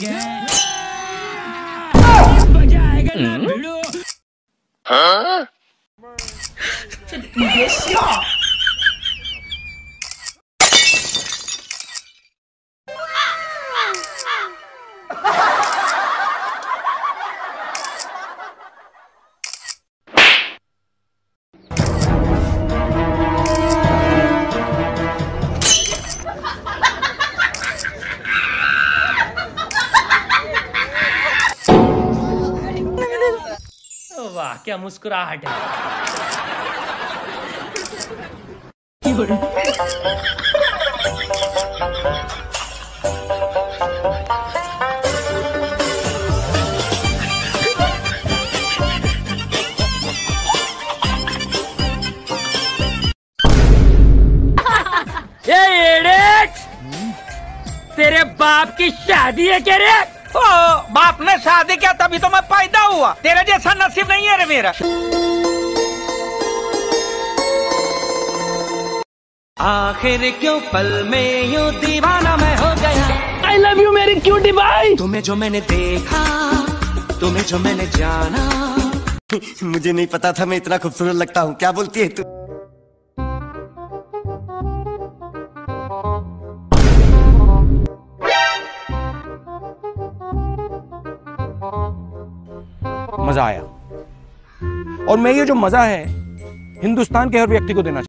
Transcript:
मजा आएगा ना भिड़ो। हाँ? 你别笑。 वाह क्या मुस्कुराहट है। तेरे बाप की शादी है क्या रे? ओ, बाप ने शादी किया तभी तो मैं पैदा हुआ। तेरे जैसा नसीब नहीं है रे मेरा। आखिर क्यों पल में यूं दीवाना मैं हो गया। I love you मेरी क्यूटी भाई। तुम्हें जो मैंने देखा, तुम्हें जो मैंने जाना। मुझे नहीं पता था मैं इतना खूबसूरत लगता हूँ। क्या बोलती है तू? मजा आया और मैं ये जो मजा है हिंदुस्तान के हर व्यक्ति को देना चाहता हूं।